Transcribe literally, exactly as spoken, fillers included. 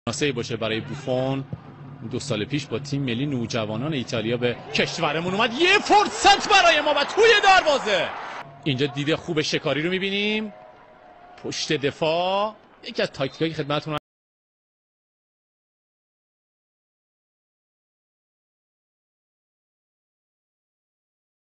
مناسبی باشه برای بوفون. دو سال پیش با تیم ملی نوجوانان ایتالیا به کشورمون اومد. یه فرصت برای ما و توی دروازه. اینجا دید خوب شکاری رو میبینیم پشت دفاع. یکی از تاکتیکایی خدمتتون